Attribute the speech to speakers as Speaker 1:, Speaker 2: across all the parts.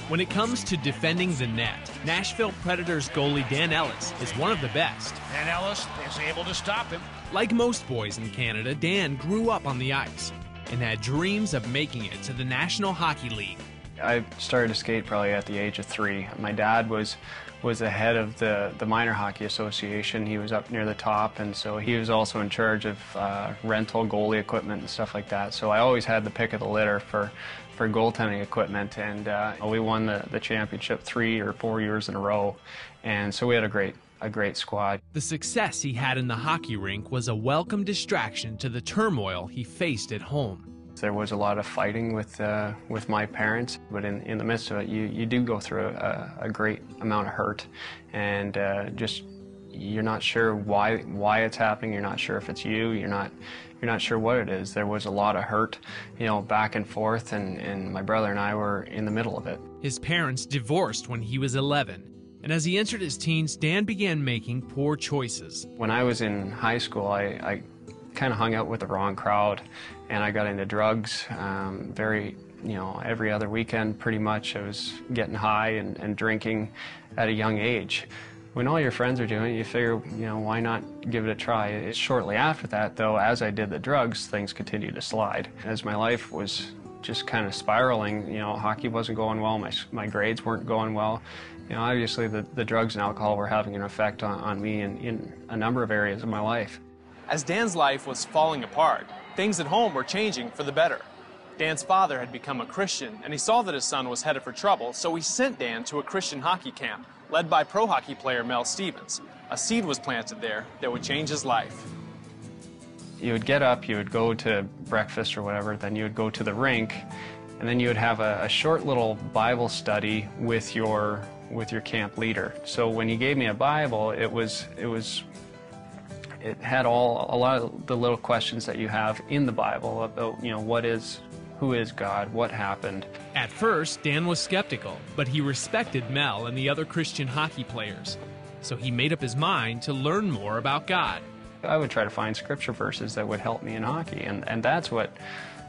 Speaker 1: When it comes to defending the net, Nashville Predators goalie Dan Ellis is one of the best.
Speaker 2: And Ellis is able to stop him.
Speaker 1: Like most boys in Canada, Dan grew up on the ice and had dreams of making it to the National Hockey League.
Speaker 3: I started to skate probably at the age of 3. My dad was the head of the Minor Hockey Association. He was up near the top, and so he was also in charge of rental goalie equipment and stuff like that. So I always had the pick of the litter for goaltending equipment, and we won the championship 3 or 4 years in a row, and so we had a great squad.
Speaker 1: The success he had in the hockey rink was a welcome distraction to the turmoil he faced at home.
Speaker 3: There was a lot of fighting with my parents, but in the midst of it, you do go through a great amount of hurt, and just you're not sure why it's happening. You're not sure if it's you. You're not sure what it is. There was a lot of hurt, back and forth, and my brother and I were in the middle of it.
Speaker 1: His parents divorced when he was 11, and as he entered his teens, Dan began making poor choices.
Speaker 3: When I was in high school, I kind of hung out with the wrong crowd, and I got into drugs every other weekend pretty much. I was getting high and drinking at a young age. When all your friends are doing it, you figure, why not give it a try? Shortly after that, though, as I did the drugs, things continued to slide. As my life was just kind of spiraling, hockey wasn't going well, my grades weren't going well. Obviously the drugs and alcohol were having an effect on me in a number of areas of my life.
Speaker 1: As Dan's life was falling apart, things at home were changing for the better. Dan's father had become a Christian, and he saw that his son was headed for trouble, so he sent Dan to a Christian hockey camp, led by pro hockey player Mel Stevens. A seed was planted there that would change his life.
Speaker 3: You would get up, you would go to breakfast or whatever, then you would go to the rink, and then you would have a short little Bible study with your camp leader. So when he gave me a Bible, it had a lot of the little questions that you have in the Bible about, who is God, what happened.
Speaker 1: At first, Dan was skeptical, but he respected Mel and the other Christian hockey players. So he made up his mind to learn more about God.
Speaker 3: I would try to find scripture verses that would help me in hockey, and that's what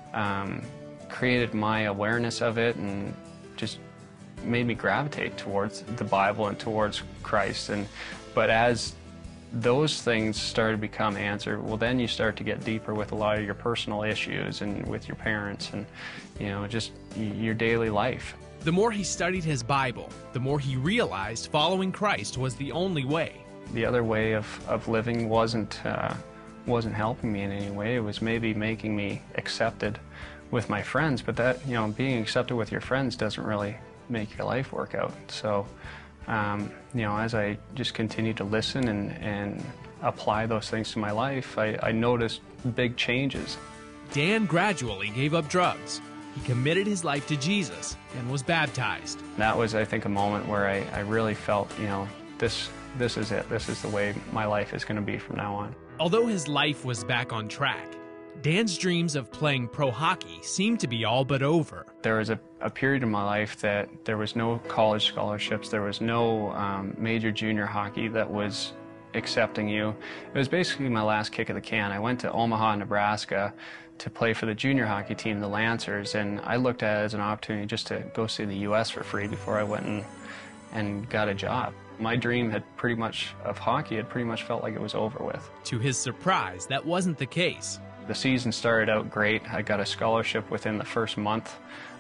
Speaker 3: created my awareness of it and just made me gravitate towards the Bible and towards Christ. But as those things started to become answered, well, then you start to get deeper with a lot of your personal issues and with your parents and, just your daily life.
Speaker 1: The more he studied his Bible, the more he realized following Christ was the only way.
Speaker 3: The other way of living wasn't helping me in any way. It was maybe making me accepted with my friends, but that, being accepted with your friends doesn't really make your life work out. So as I just continued to listen and apply those things to my life, I noticed big changes.
Speaker 1: Dan gradually gave up drugs. He committed his life to Jesus and was baptized.
Speaker 3: That was, I think, a moment where I really felt, this is it. This is the way my life is going to be from now on.
Speaker 1: Although his life was back on track, Dan's dreams of playing pro hockey seemed to be all but over.
Speaker 3: There was a period in my life that there was no college scholarships, there was no major junior hockey that was accepting you. It was basically my last kick of the can. I went to Omaha, Nebraska to play for the junior hockey team, the Lancers, and I looked at it as an opportunity just to go see the U.S. for free before I went and got a job. My dream of hockey had pretty much felt like it was over with.
Speaker 1: To his surprise, that wasn't the case.
Speaker 3: The season started out great. I got a scholarship within the first month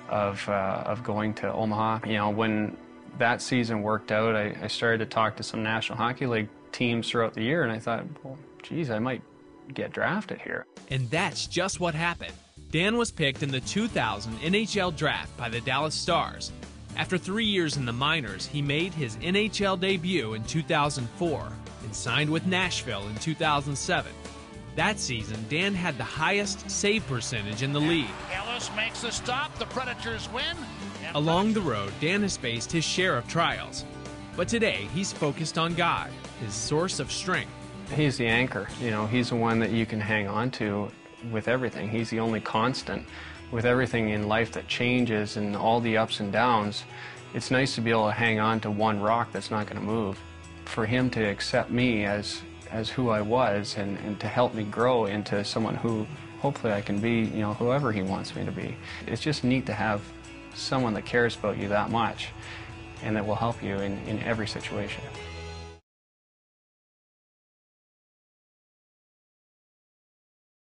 Speaker 3: of going to Omaha. When that season worked out, I started to talk to some National Hockey League teams throughout the year, and I thought, well, geez, I might get drafted here.
Speaker 1: And that's just what happened. Dan was picked in the 2000 NHL draft by the Dallas Stars. After 3 years in the minors, he made his NHL debut in 2004 and signed with Nashville in 2007. That season, Dan had the highest save percentage in the league.
Speaker 2: Ellis makes the stop. The Predators win.
Speaker 1: Along the road, Dan has faced his share of trials. But today, he's focused on God, his source of strength.
Speaker 3: He's the anchor. He's the one that you can hang on to with everything. He's the only constant. With everything in life that changes and all the ups and downs, it's nice to be able to hang on to one rock that's not going to move. For him to accept me as who I was and to help me grow into someone who hopefully I can be, whoever he wants me to be. It's just neat to have someone that cares about you that much and that will help you in every situation.